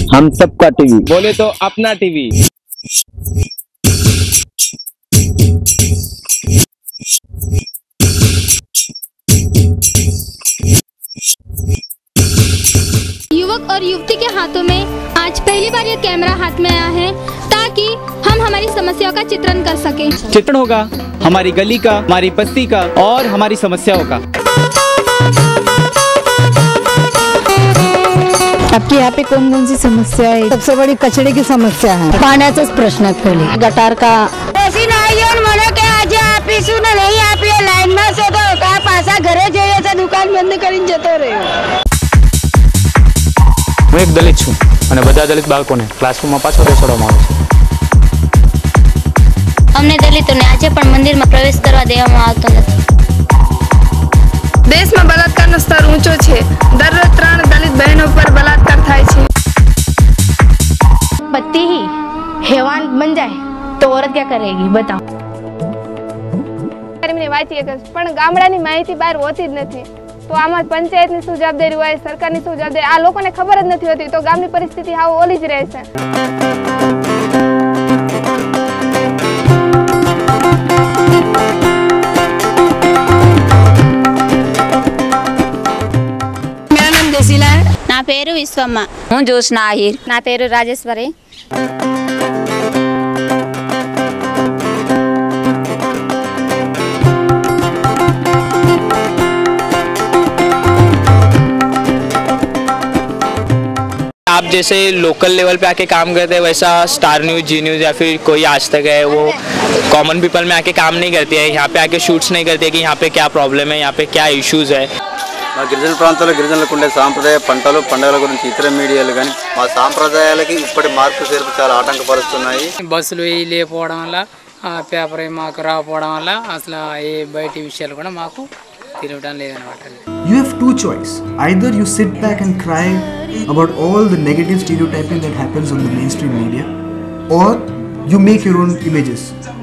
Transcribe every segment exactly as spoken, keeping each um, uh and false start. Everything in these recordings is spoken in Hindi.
हम सबका टीवी, बोले तो अपना टीवी। युवक और युवती के हाथों में आज पहली बार ये कैमरा हाथ में आया है ताकि हम हमारी समस्याओं का चित्रण कर सकें। चित्रण होगा हमारी गली का, हमारी बस्ती का और हमारी समस्याओं का। आपके यहाँ पे कौन कौन सी समस्या है? सबसे बड़ी कचरे की समस्या है, पाण्याचाच प्रश्न है, पहले गटार का। ऐसी नहीं म्हणो के आज આપીશું ને નહીં આપીએ લાઈનમાં છે તો કા પાછા ઘરે જઈએ છે દુકાન બંધ કરીને જતો રહ્યો। હું એક દલિત છું અને બધા દલિત બાળકોને ક્લાસરૂમમાં પાછો બેસાડવામાં આવે છે। અમને દલિતોને આજે પણ મંદિરમાં પ્રવેશ કરવા દેવામાં આવતો નથી। દેશમાં બલાત્કારનો સ્તર ઊંચો છે। દરરોજ ત્રણ દલિત બહેનો પર બલાત્કાર થાય છે। पति ही हैवान बन जाए तो औरत क्या करेगी बताओ। પણ ગામડાની માહિતી બહાર હોતી જ નથી તો આમાં પંચાયતની શું જવાબદારી હોય, સરકારની શું જવાબદારી, આ લોકોને ખબર જ નથી હોતી તો ગામની પરિસ્થિતિ હાવ ઓલી જ રહે છે। मेरा नाम देसीला है। నా పేరు విశ్వమ్మ। હું જોશના આહિર। నా పేరు రాజేశ్వరి। आप जैसे लोकल लेवल पे आके काम करते हैं वैसा स्टार न्यूज़, जी न्यूज़ या फिर कोई आज तक है वो कॉमन पीपल में आके काम नहीं करती है। यहाँ पे आके शूट्स नहीं करती है कि यहाँ पे क्या प्रॉब्लम है, यहाँ पे क्या इश्यूज है। మా గిరిజన ప్రాంతాల్లో గిరిజనులకు ఉండే సాంప్రదాయ పంటలు పండుగల గురించి ఇతర మీడియాలు కానీ మా సాంప్రదాయాలకి ఇప్పటి మార్పు చేర్పు చాలా ఆటంకపరుస్తున్నాయి। బస్సులు లేకపోవడం వల్ల పేపర్ మాకు రాకపోవడం వల్ల అసలు ఏ బయటి విషయాలు కూడా మాకు తెలియడం లేదన్నమాట। You have two choice. Either you sit back and cry about all the negative stereotyping that happens on the mainstream media, or you make your own images.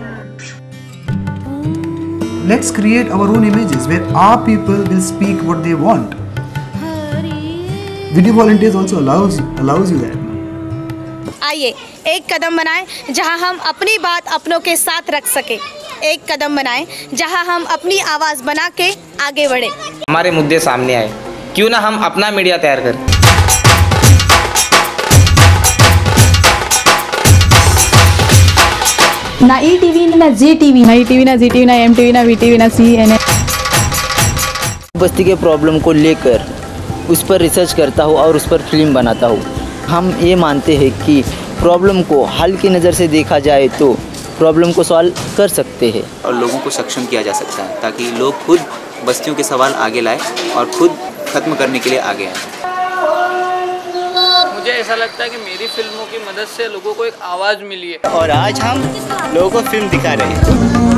Let's create our own images where our people will speak what they want. Video volunteers also allows allows you that. आइए एक कदम बनाएं जहां हम अपनी बात अपनों के साथ रख सके। एक कदम बनाएं जहां हम अपनी आवाज बना के आगे बढ़े। हमारे मुद्दे सामने आए, क्यों ना हम अपना मीडिया तैयार करें। ना ई टीवी ना जी टीवी, ना ई टीवी ना जी टीवी, ना एम टीवी, ना वी टीवी, ना सी एन ए। बस्ती के प्रॉब्लम को लेकर उस पर रिसर्च करता हूँ और उस पर फिल्म बनाता हूँ। हम ये मानते हैं कि प्रॉब्लम को हल की नज़र से देखा जाए तो प्रॉब्लम को सॉल्व कर सकते हैं और लोगों को सक्षम किया जा सकता है ताकि लोग खुद बस्तियों के सवाल आगे लाए और खुद खत्म करने के लिए आगे आए। मुझे ऐसा लगता है कि मेरी फिल्मों की मदद से लोगों को एक आवाज़ मिली है और आज हम लोगों को फिल्म दिखा रहे हैं।